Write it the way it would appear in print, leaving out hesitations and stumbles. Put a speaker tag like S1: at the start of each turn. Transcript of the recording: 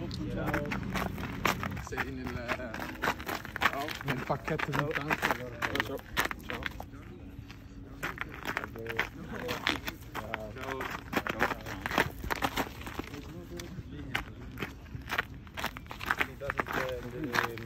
S1: Sei nel pacchetto di intanto. Ciao. Ciao. Ciao.
S2: He doesn't